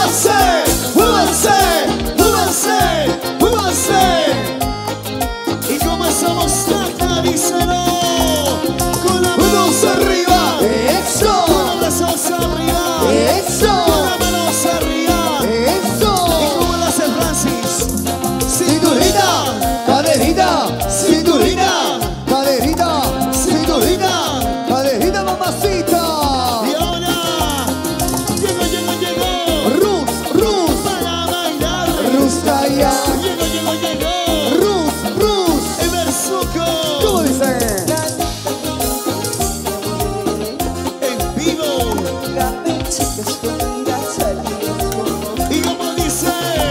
Y comenzamos a díselo. Con las manos arriba. Eso. Con los brazos arriba. Eso. Con las manos arriba. Eso. ¿Y cómo lo hace Francis? Cinturita, caderita, cinturita, caderita, cinturita, caderita, mamacita. Y ahora llegó Rus, para bailar. Ruskaya, Llegó Rus, el Bersuco ¿cómo dice? en vivo. Y como dice,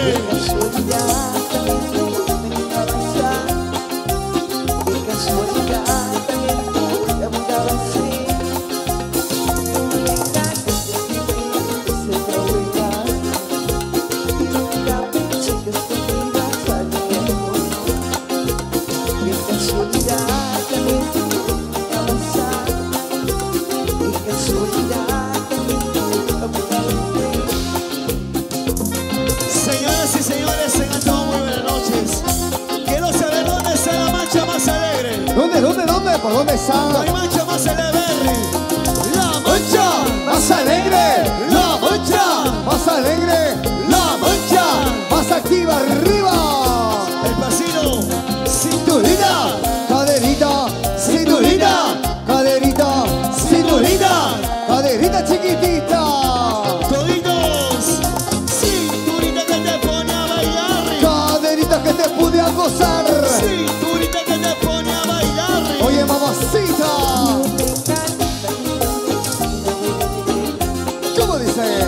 señoras y señores, tengan todos muy buenas noches. Quiero saber dónde está la mancha más alegre. ¿Dónde? ¿Por dónde No está? hay mancha más alegre. La Mancha, más alegre, la mancha, más alegre, la mancha, más activa, arriba. el pasino. Cinturita, caderita, cinturita, caderita, cinturita, caderita chiquitita. Toditos. Cinturita que te pone a bailar. Caderita que te pude a gozar. Cinturita que te pone a bailar. Oye, mamacita. ¿Cómo dice?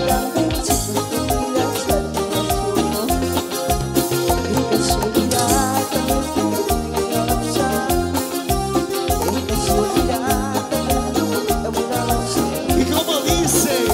Y como dice,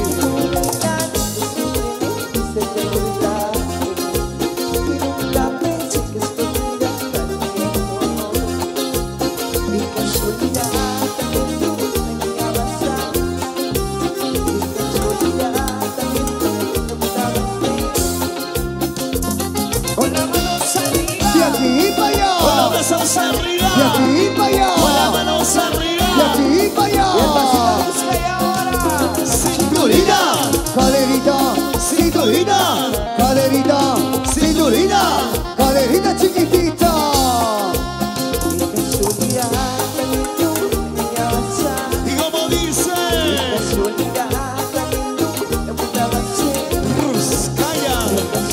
Con las manos arriba. De aquí para allá. con los brazos arriba. De aquí para allá. Con las manos De arriba. aquí para allá. Cinturita. Caderita, cinturita, caderita, cinturita, caderita chiquitita. Y como dice, Ruskaya.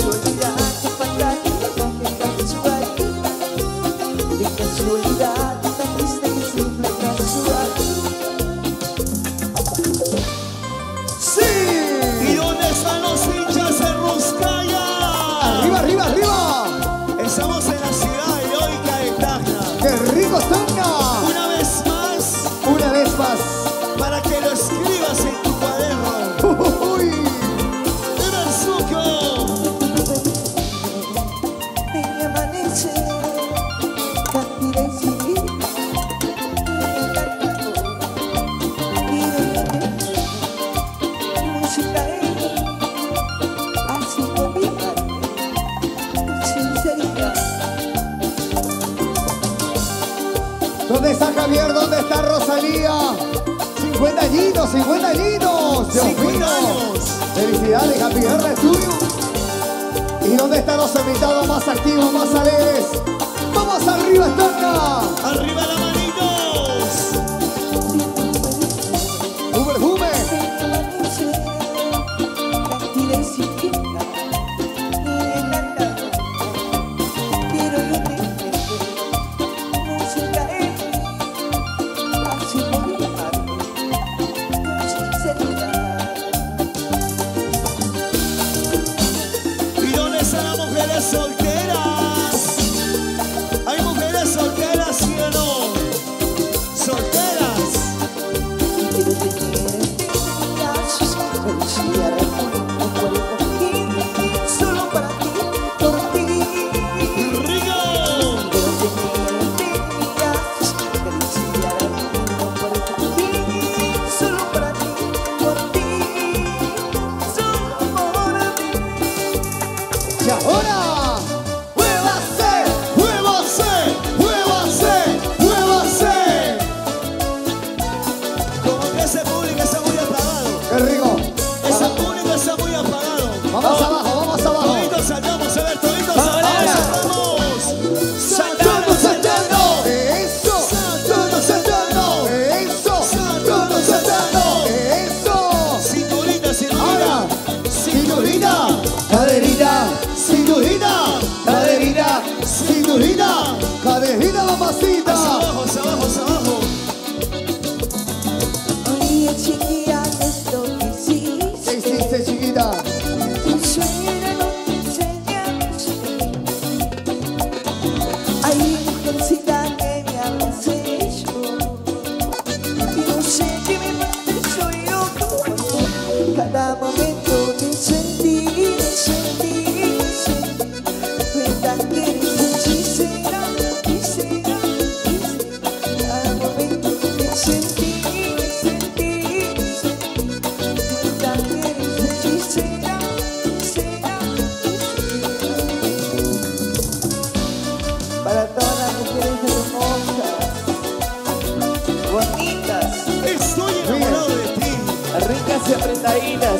Sí. ¿Y dónde están los hinchas de Ruskaya? Arriba, arriba, arriba. Estamos en la ciudad heroica de Tacna. Qué rico está. Una vez más, Una vez más. para que lo escribas en tu cuaderno. Uy. El Bersuco. ¿Dónde está Javier? ¿Dónde está Rosalía? 50 añitos, 50 añitos. Dios 50 mío. años. Felicidades, Happy Birthday tuyo. ¿Y dónde están los invitados más activos, más alegres? ¡Vamos arriba, Estaca! Arriba la manitos. ¡Un perfume! ¿Y dónde están las mujeres solteras? Hay mujeres solteras, ¿sí o no? cada momento de sentir, sentir, sentir. Cuenta que eres hechicera, hechicera, hechicera. Cada momento de sentir, sentir, sentir. Cuenta que eres hechicera, hechicera, hechicera. Para todas las mujeres hermosas, bonitas, Estoy enamorado de ti. ricas y apretaditas,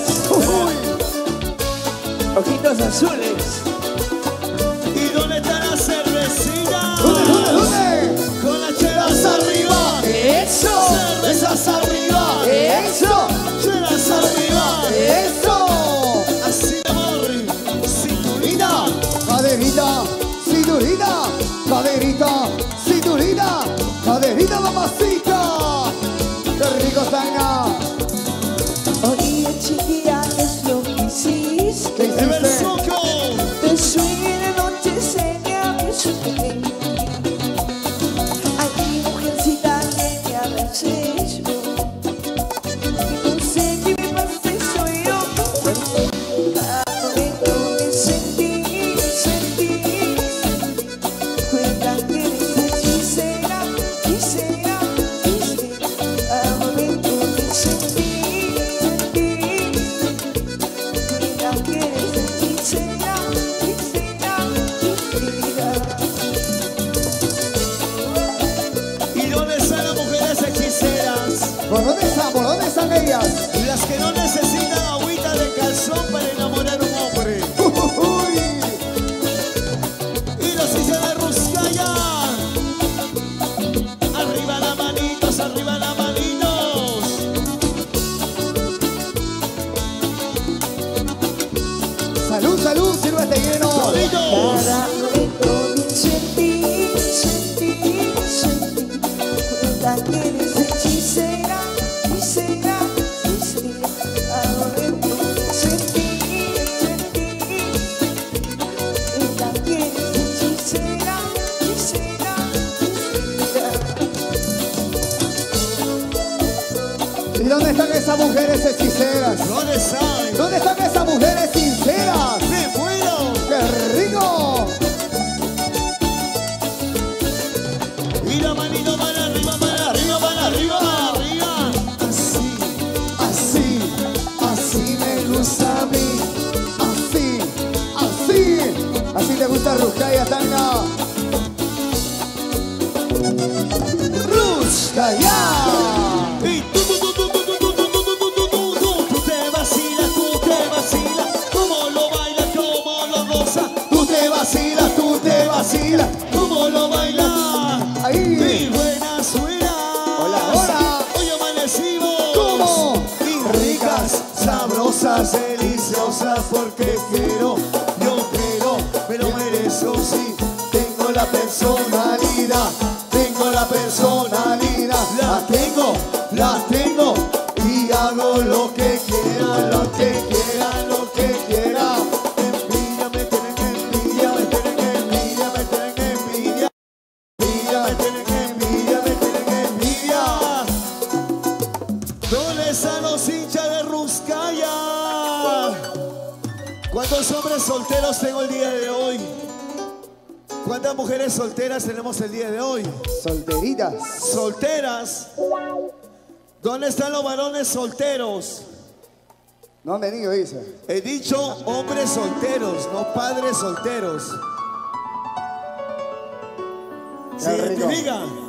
ojitos azules. ¿Y dónde está la cervecita? ¿Dónde? Con las chelas arriba. ¡Eso! Cervezas arriba. ¡Eso! Chelas arriba. ¡Eso! Así de amor. Cinturita. Caderita, cinturita, caderita, cinturita, caderita mamacita. ¡Qué rico tanga! Oye, chiquilla, ¿qué es lo que hiciste? ¿Qué El hiciste? versoco. Te sueño de noche, seña mi sueño. Aquí, mujercita, que me abraces yo. No sé qué me pasa, soy yo. Cada momento de sentir, sentir. Cuenta que eres hechicera, hechicera, hechicera. Cada momento de sentir, sentir. Cuenta que eres hechicera, hechicera, hechicera. ¿Y dónde están las mujeres hechiceras? ¿Por dónde están? ¿Por dónde están ellas? Las que no necesitan agüita de calzón para enamorar a un hombre. Uy. Y los hice de Ruscaya. Arriba las manitos, arriba las manitos. Salud, salud, sírvete lleno. Solitos. Cada momento de sentir, sentir, sentir. Cuenta que eres hechicera, hechicera, hechicera. Cada momento de sentir, sentir. Cuenta que eres hechicera, hechicera, hechicera. ¿Y dónde están esas mujeres hechiceras? ¿Dónde están? ¿Dónde están esas mujeres sinceras? ¡Me fueron! ¡Qué rico! Y la manito para arriba, para arriba, para arriba, para arriba. Así. Así, así me gusta a mí. Así, así. Así te gusta Ruscaya Tanga. Ruscaya. Y tú te vacilas, cómo lo baila, cómo lo goza, Tú te vacilas, tú te vacilas. cómo lo baila. Mi Ahí. buena suena. Hola, hola. Hoy amanecimos. ¿Cómo? Y ricas, sabrosas, deliciosas, porque quiero, yo quiero, me lo merezco, sí. Tengo la personalidad, tengo la personalidad, la tengo, y hago lo que quiera, lo que quiera, lo que quiera. Envidia, me tienen envidia, me tienen envidia, me tienen envidia. Me tienen envidia, me tienen envidia. ¿Dónde están los hinchas de Ruscaya? ¿Cuántos hombres solteros tengo el día de hoy? ¿Cuántas mujeres solteras tenemos el día de hoy? Solteritas. Solteras. ¿Dónde están los varones solteros? No han venido, dice. He dicho hombres solteros, no padres solteros. Qué ¿Se rico. identifican?